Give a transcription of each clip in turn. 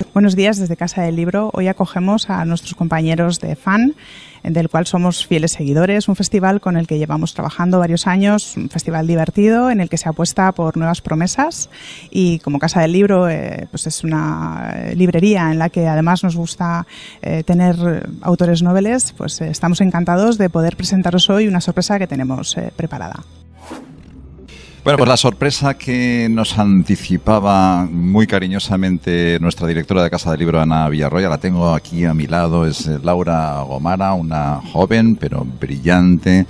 Buenos días desde Casa del Libro. Hoy acogemos a nuestros compañeros de FAN, del cual somos fieles seguidores, un festival con el que llevamos trabajando varios años, un festival divertido en el que se apuesta por nuevas promesas, y como Casa del Libro pues es una librería en la que además nos gusta tener autores noveles, pues estamos encantados de poder presentaros hoy una sorpresa que tenemos preparada. Bueno, pues la sorpresa que nos anticipaba muy cariñosamente nuestra directora de Casa del Libro, Ana Villarroya, la tengo aquí a mi lado, es Laura Gomara, una joven pero brillante,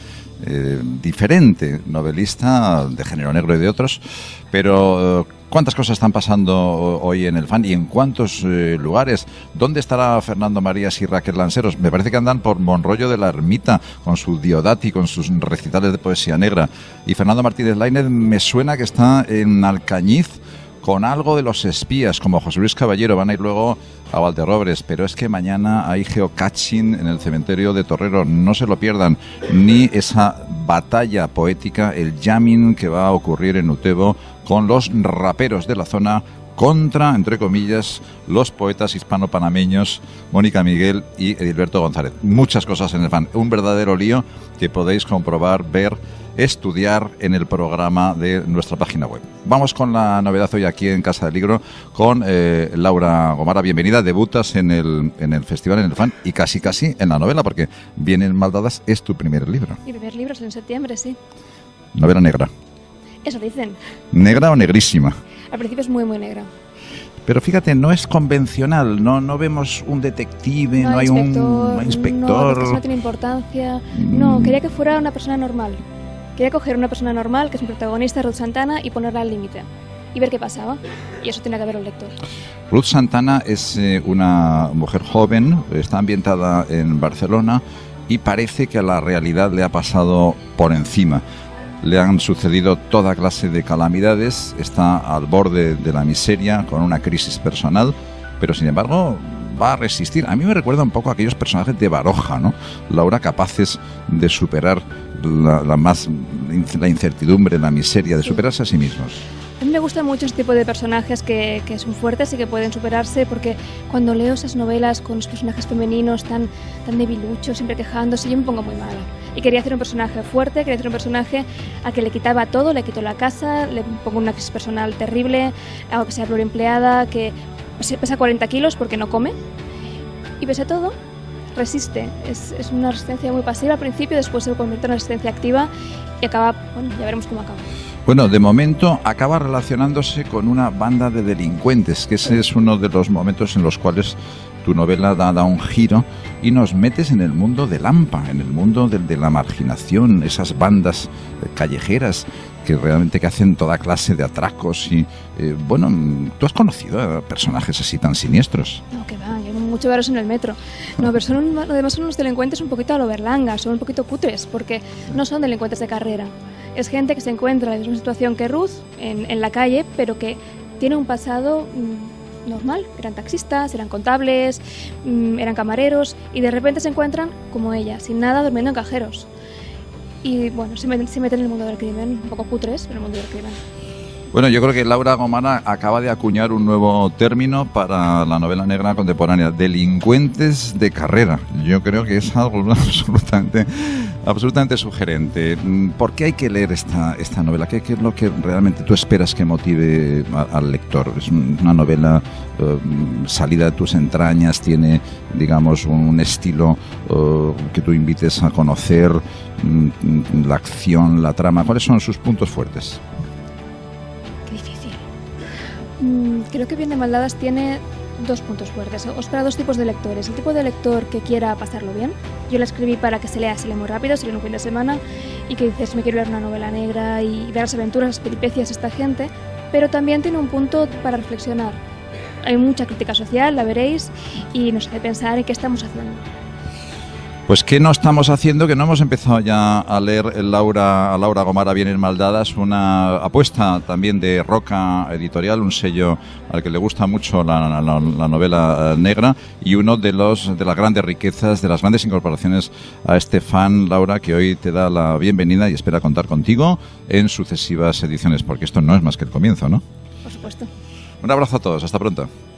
diferente novelista de género negro y de otros, pero ¿cuántas cosas están pasando hoy en el FAN y en cuántos lugares? ¿Dónde estará Fernando Marías y Raquel Lanceros? Me parece que andan por Monroyo de la Ermita con su Diodati, con sus recitales de poesía negra. Y Fernando Martínez Lainez me suena que está en Alcañiz con algo de Los Espías, como José Luis Caballero. Van a ir luego a Valderrobres, pero es que mañana hay geocaching en el cementerio de Torrero. No se lo pierdan, ni esa batalla poética, el jamming que va a ocurrir en Utebo con los raperos de la zona contra, entre comillas, los poetas hispano-panameños Mónica Miguel y Edilberto González. Muchas cosas en el FAN, un verdadero lío que podéis comprobar, ver, estudiar en el programa de nuestra página web. Vamos con la novedad hoy aquí en Casa del Libro con Laura Gomara. Bienvenida, debutas en el festival, en el FAN, y casi en la novela, porque Vienen Maldadas es tu primer libro. Mi primer libro es en septiembre, sí. Novela negra. Eso dicen. ¿Negra o negrísima? Al principio es muy negra. Pero fíjate, no es convencional, no vemos un detective, no hay un inspector. No, no tiene importancia. No, quería que fuera una persona normal. Quería coger una persona normal, que es mi protagonista, Ruth Santana, y ponerla al límite. Y ver qué pasaba. Y eso tiene que ver un lector. Ruth Santana es una mujer joven, está ambientada en Barcelona y parece que a la realidad le ha pasado por encima. Le han sucedido toda clase de calamidades, está al borde de la miseria, con una crisis personal, pero sin embargo va a resistir. A mí me recuerda un poco a aquellos personajes de Baroja, ¿no? Laura, capaces de superar la incertidumbre, la miseria, de superarse a sí mismos. A mí me gusta mucho este tipo de personajes que son fuertes y que pueden superarse, porque cuando leo esas novelas con los personajes femeninos tan debiluchos, siempre quejándose, yo me pongo muy mala. Y quería hacer un personaje fuerte, quería hacer un personaje a que le quitaba todo, le quito la casa, le pongo una crisis personal terrible, hago que sea pluriempleada, que pesa 40 kilos porque no come, y pese a todo resiste. Es una resistencia muy pasiva al principio, después se convierte en una resistencia activa y acaba, bueno, ya veremos cómo acaba. Bueno, de momento acaba relacionándose con una banda de delincuentes, que ese es uno de los momentos en los cuales tu novela da un giro y nos metes en el mundo del AMPA, en el mundo de la marginación, esas bandas callejeras que realmente hacen toda clase de atracos. Y bueno, ¿tú has conocido a personajes así tan siniestros? No, que va, llevo mucho verlos en el metro. No, pero además son unos delincuentes un poquito a lo Berlanga, son un poquito cutres, porque no son delincuentes de carrera. Es gente que se encuentra en la misma situación que Ruth, en la calle, pero que tiene un pasado normal. Eran taxistas, eran contables, eran camareros, y de repente se encuentran como ella, sin nada, durmiendo en cajeros. Y bueno, se meten en el mundo del crimen, un poco cutres, pero en el mundo del crimen. Bueno, yo creo que Laura Gomara acaba de acuñar un nuevo término para la novela negra contemporánea: delincuentes de carrera. Yo creo que es algo absolutamente sugerente. ¿Por qué hay que leer esta novela? ¿Qué es lo que realmente tú esperas que motive al lector? Es una novela salida de tus entrañas, tiene, digamos, un estilo que tú invites a conocer, la acción, la trama. ¿Cuáles son sus puntos fuertes? Creo que Vienen Maldadas tiene dos puntos fuertes. Os para dos tipos de lectores. El tipo de lector que quiera pasarlo bien. Yo la escribí para que se lea muy rápido, se lee en un fin de semana, y que dices, me quiero leer una novela negra y ver las aventuras, las peripecias de esta gente. Pero también tiene un punto para reflexionar. Hay mucha crítica social, la veréis, y nos hace pensar en qué estamos haciendo. Pues ¿qué no estamos haciendo? Que no hemos empezado ya a leer a Laura Gomara, Vienen Maldadas, una apuesta también de Roca Editorial, un sello al que le gusta mucho la novela negra, y uno de las grandes riquezas, de las grandes incorporaciones a este FAN, Laura, que hoy te da la bienvenida y espera contar contigo en sucesivas ediciones, porque esto no es más que el comienzo, ¿no? Por supuesto. Un abrazo a todos, hasta pronto.